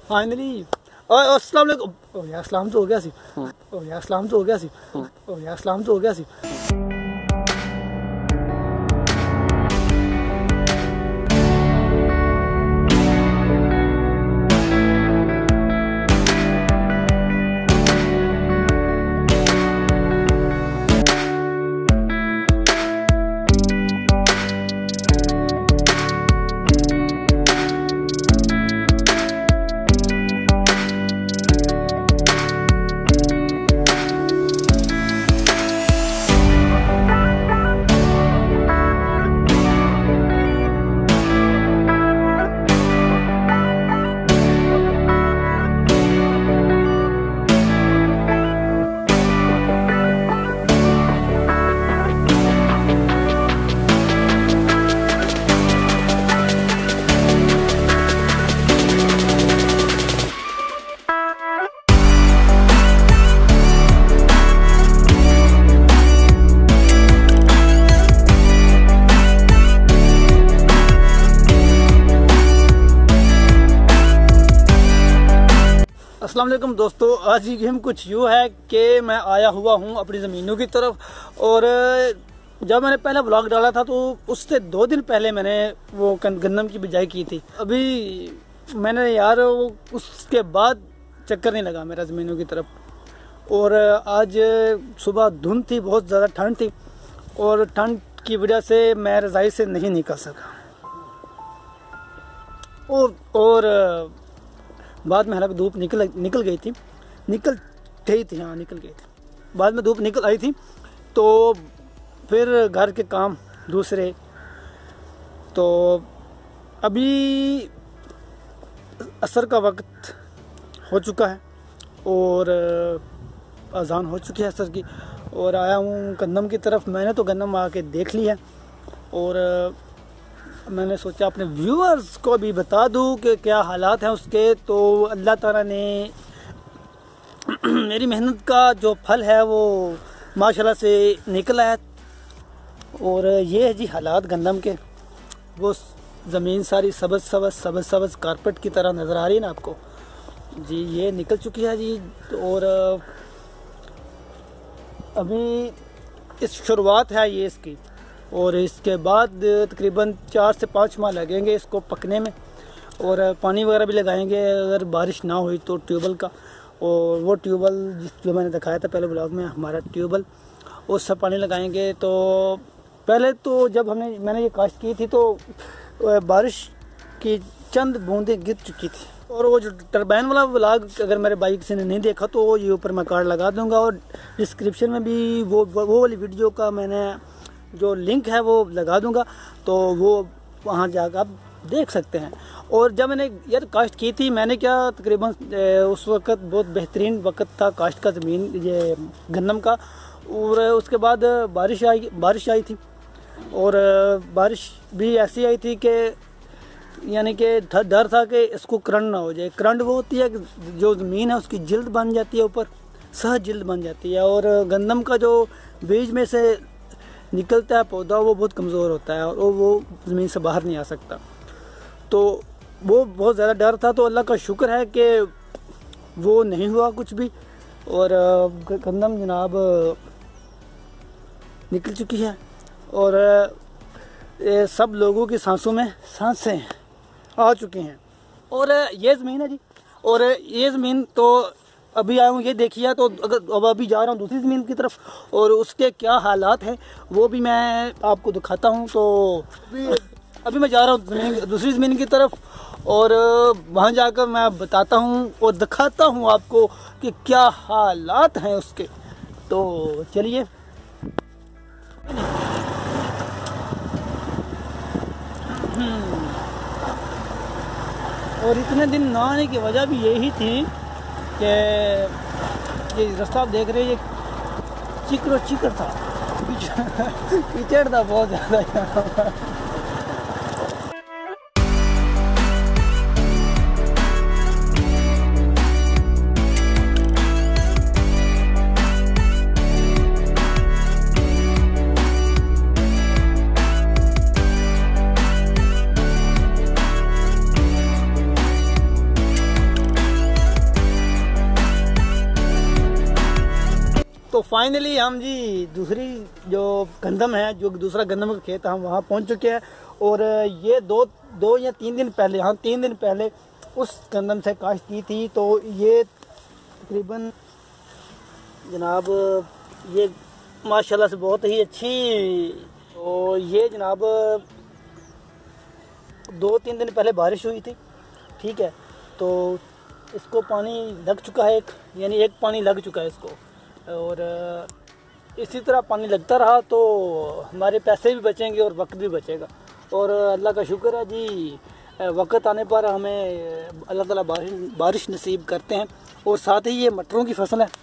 Finally अस्सलाम वालेकुम। ओ यार सलाम तो हो गया सी। ओ यार सलाम तो हो गया सी। ओ यार सलाम तो हो गया सी। अस्सलाम वालेकुम दोस्तों, आज की गेम कुछ यूँ है कि मैं आया हुआ हूँ अपनी ज़मीनों की तरफ। और जब मैंने पहला व्लॉग डाला था तो उससे 2 दिन पहले मैंने वो गन्नम की बिजाई की थी। अभी मैंने यार उसके बाद चक्कर नहीं लगा मेरा ज़मीनों की तरफ। और आज सुबह धुंध थी, बहुत ज़्यादा ठंड थी और ठंड की वजह से मैं रज़ाई से नहीं निकल सका। और बाद में हालांकि धूप निकल गई थी, निकल गई थी। बाद में धूप निकल आई थी तो फिर घर के काम दूसरे। तो अभी असर का वक्त हो चुका है और अजान हो चुकी है असर की, और आया हूँ गन्नम की तरफ। मैंने तो गन्नम आके देख ली है और मैंने सोचा अपने व्यूअर्स को भी बता दूं कि क्या हालात हैं उसके। तो अल्लाह ताला ने मेरी मेहनत का जो फल है वो माशाल्लाह से निकला है। और ये है जी हालात गंदम के। वो ज़मीन सारी सबज कारपेट की तरह नज़र आ रही है ना आपको जी, ये निकल चुकी है जी। और अभी इस शुरुआत है ये इसकी, और इसके बाद तकरीबन 4 से 5 माह लगेंगे इसको पकने में। और पानी वगैरह भी लगाएंगे अगर बारिश ना हुई तो ट्यूबवेल का। और वो ट्यूबवेल जो मैंने दिखाया था पहले ब्लॉग में, हमारा ट्यूबवेल, उससे पानी लगाएंगे। तो पहले तो जब मैंने ये काश्त की थी तो बारिश की चंद बूंदें गिर चुकी थी। और वो जो टरबाइन वाला व्लॉग अगर मेरे भाई किसी ने नहीं देखा तो ये ऊपर मैं कार्ड लगा दूंगा, और डिस्क्रिप्शन में भी वो वाली वीडियो का मैंने जो लिंक है वो लगा दूंगा, तो वो वहाँ जाकर आप देख सकते हैं। और जब मैंने यार काश्त की थी, मैंने क्या तकरीबन उस वक़्त बहुत बेहतरीन वक़्त था काश्त का, ज़मीन ये गन्नम का। और उसके बाद बारिश आई थी, और बारिश भी ऐसी आई थी कि यानी कि डर था कि इसको करंट ना हो जाए। करंट वो होती है कि जो ज़मीन है उसकी जिल्द बन जाती है, ऊपर सहज जिल्द बन जाती है। और गन्नम का जो बीज में से निकलता है पौधा वो बहुत कमज़ोर होता है और वो ज़मीन से बाहर नहीं आ सकता। तो वो बहुत ज़्यादा डर था। तो अल्लाह का शुक्र है कि वो नहीं हुआ कुछ भी, और गंदम जनाब निकल चुकी है। और सब लोगों की सांसों में सांसें आ चुकी हैं। और ये ज़मीन है जी, और ये ज़मीन तो अभी आया हूँ, ये देखिए। तो अब अभी जा रहा हूँ दूसरी ज़मीन की तरफ, और उसके क्या हालात हैं वो भी मैं आपको दिखाता हूँ। तो अभी मैं जा रहा हूँ दूसरी ज़मीन की तरफ, और वहाँ जाकर मैं बताता हूँ और दिखाता हूँ आपको कि क्या हालात हैं उसके। तो चलिए। और इतने दिन ना आने की वजह भी यही थी कि ये रास्ता आप देख रहे हैं, ये चिकड़ था, कीचड़ था बहुत ज़्यादा। तो फाइनली हम जी दूसरी जो गंदम है, जो दूसरा गंदम का खेत, हम वहाँ पहुँच चुके हैं। और ये दो या 3 दिन पहले, हाँ 3 दिन पहले उस गंदम से काश्त की थी। तो ये तकरीबन जनाब ये माशाल्लाह से बहुत ही अच्छी, तो ये जनाब 2-3 दिन पहले बारिश हुई थी, ठीक है। तो इसको पानी लग चुका है, यानी एक पानी लग चुका है इसको, और इसी तरह पानी लगता रहा तो हमारे पैसे भी बचेंगे और वक्त भी बचेगा। और अल्लाह का शुक्र है जी, वक्त आने पर हमें अल्लाह ताला बारिश नसीब करते हैं। और साथ ही ये मटरों की फसल है,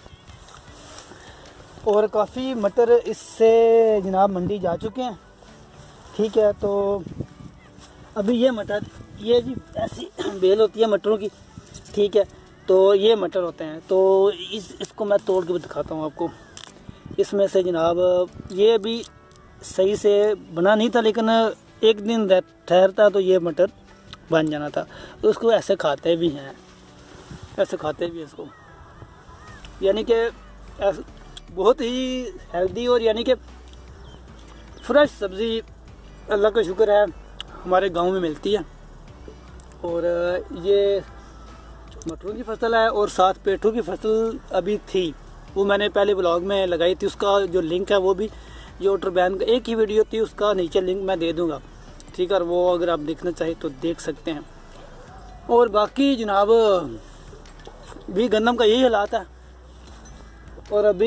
और काफ़ी मटर इससे जनाब मंडी जा चुके हैं, ठीक है। तो अभी ये मटर, ये जी ऐसी बेल होती है मटरों की, ठीक है। तो ये मटर होते हैं, तो इसको मैं तोड़ के भी दिखाता हूँ आपको। इसमें से जनाब ये भी सही से बना नहीं था, लेकिन एक दिन ठहरता तो ये मटर बन जाना था। तो उसको ऐसे खाते भी हैं, ऐसे खाते भी हैं इसको, यानी कि बहुत ही हेल्दी और यानी कि फ्रेश सब्ज़ी अल्लाह का शुक्र है हमारे गांव में मिलती है। और ये मटरों की फसल है, और साथ पेठों की फसल अभी थी, वो मैंने पहले ब्लॉग में लगाई थी। उसका जो लिंक है वो भी, जो टर्बैन का एक ही वीडियो थी, उसका नीचे लिंक मैं दे दूंगा, ठीक है। वो अगर आप देखना चाहिए तो देख सकते हैं। और बाकी जनाब भी गंदम का यही हालात है। और अभी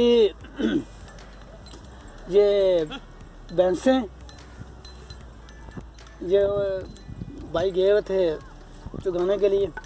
ये भैंसें, ये भाई गए हुए थे चुगाने के लिए,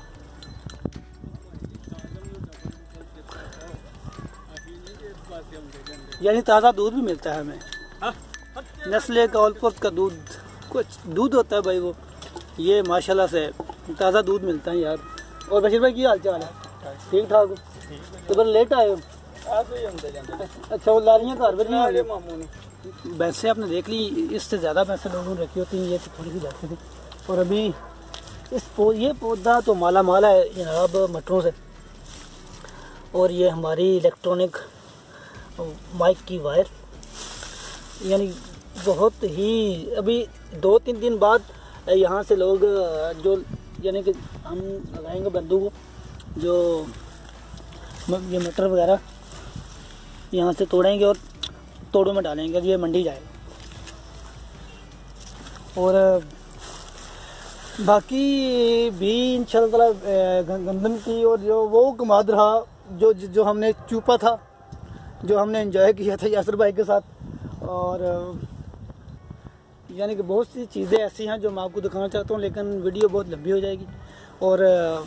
यानी ताज़ा दूध भी मिलता है हमें, नस्ले कौलपुर का दूध, कुछ दूध होता है भाई वो, ये माशाल्लाह से ताज़ा दूध मिलता है यार। और बशीर भाई की हाल चाल है? ठीक ठाक हो? तो बस लेट आए हो? अच्छा, वो लारियाँ घर पर नहीं मामू ने भैंसें आपने देख ली, इससे ज़्यादा भैंसें लोगों ने रखी होती हैं, ये तो थोड़ी सी जाती थी। और अभी ये पौधा तो माला माला है जनाब मटरों से। और ये हमारी इलेक्ट्रॉनिक माइक की वायर, यानी बहुत ही अभी 2-3 दिन बाद यहाँ से लोग जो, यानी कि हम लगाएंगे बंदू को, जो ये मटर वगैरह यहाँ से तोड़ेंगे और तोड़ों में डालेंगे, ये मंडी जाएगा। और बाकी भी इंशाल्लाह गंदम की, और जो वो कमाद रहा जो हमने चूपा था, जो हमने एंजॉय किया था यासर भाई के साथ। और यानी कि बहुत सी चीज़ें ऐसी हैं जो मैं आपको दिखाना चाहता हूँ, लेकिन वीडियो बहुत लंबी हो जाएगी। और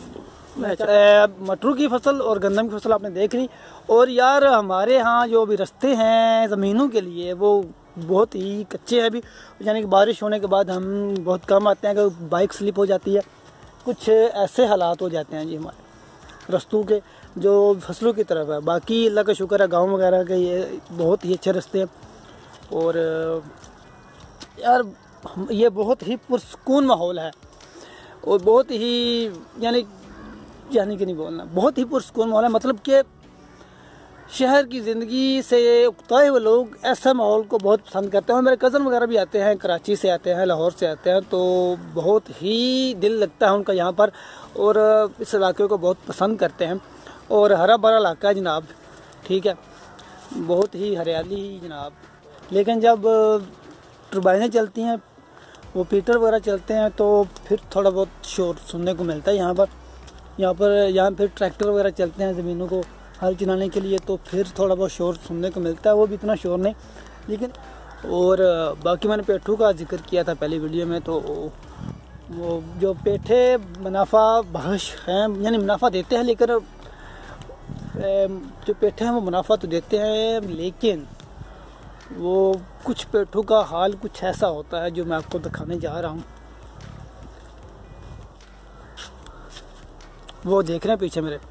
मटरू की फसल और गंदम की फसल आपने देख ली। और यार हमारे यहाँ जो भी रास्ते हैं ज़मीनों के लिए, वो बहुत ही कच्चे हैं अभी, यानी कि बारिश होने के बाद हम बहुत कम आते हैं कि बाइक स्लिप हो जाती है, कुछ ऐसे हालात हो जाते हैं जी हमारे रास्तों के, जो फसलों की तरफ है। बाकी अल्लाह का शुक्र है गांव वगैरह के ये बहुत ही अच्छे रास्ते हैं। और यार ये बहुत ही पुरसकून माहौल है, और बहुत ही यानी कि नहीं बोलना, बहुत ही पुरसकून माहौल है। मतलब कि शहर की ज़िंदगी से उकताए हुए लोग ऐसा माहौल को बहुत पसंद करते हैं। और मेरे कज़न वगैरह भी आते हैं, कराची से आते हैं, लाहौर से आते हैं, तो बहुत ही दिल लगता है उनका यहाँ पर, और इस इलाके को बहुत पसंद करते हैं। और हरा भरा इलाका है जनाब, ठीक है, बहुत ही हरियाली जनाब। लेकिन जब टर्बाइनें चलती हैं, वो पीटर वगैरह चलते हैं, तो फिर थोड़ा बहुत शोर सुनने को मिलता है यहाँ फिर ट्रैक्टर वगैरह चलते हैं ज़मीनों को हल चलाने के लिए, तो फिर थोड़ा बहुत शोर सुनने को मिलता है, वो भी इतना शोर नहीं लेकिन। और बाकी मैंने पेठों का जिक्र किया था पहली वीडियो में, तो वो जो पेठे मुनाफा बख्श हैं, यानी मुनाफा देते हैं, लेकिन जो पेठे हैं वो मुनाफा तो देते हैं, लेकिन वो कुछ पेठों का हाल कुछ ऐसा होता है जो मैं आपको दिखाने जा रहा हूँ। वो देख रहे हैं पीछे मेरे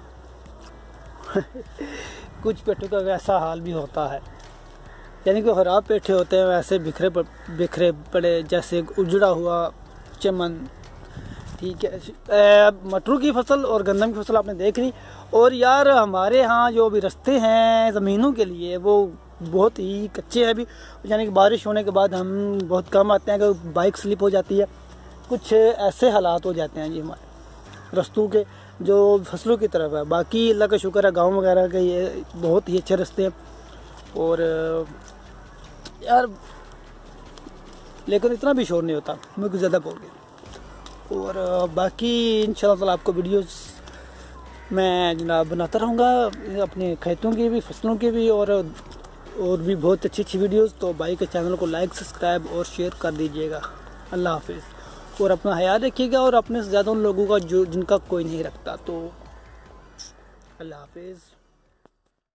कुछ पेठों का ऐसा हाल भी होता है, यानी कि खराब पेठे होते हैं वैसे बिखरे पड़े, जैसे उजड़ा हुआ चमन, ठीक है। मटरू की फसल और गंदम की फसल आपने देख ली। और यार हमारे यहाँ जो अभी रास्ते हैं ज़मीनों के लिए वो बहुत ही कच्चे हैं अभी, यानी कि बारिश होने के बाद हम बहुत कम आते हैं कि बाइक स्लिप हो जाती है, कुछ ऐसे हालात हो जाते हैं जी हमारे रास्तों के जो फसलों की तरफ है। बाकी अल्लाह का शुक्र है गांव वगैरह के ये बहुत ही अच्छे रास्ते हैं। और यार लेकिन इतना भी शोर नहीं होता, मैं कुछ ज़्यादा बोल गया। और बाकी इंशाल्लाह ताला आपको वीडियोस मैं जनाब बनाता रहूँगा अपने खेतों की भी, फसलों की भी, और भी बहुत अच्छी अच्छी वीडियोस। तो भाई के चैनल को लाइक, सब्सक्राइब और शेयर कर दीजिएगा। अल्लाह हाफिज़। और अपना ख्याल रखिएगा, और अपने से ज़्यादा उन लोगों का जो जिनका कोई नहीं रखता। तो अल्लाह हाफिज़।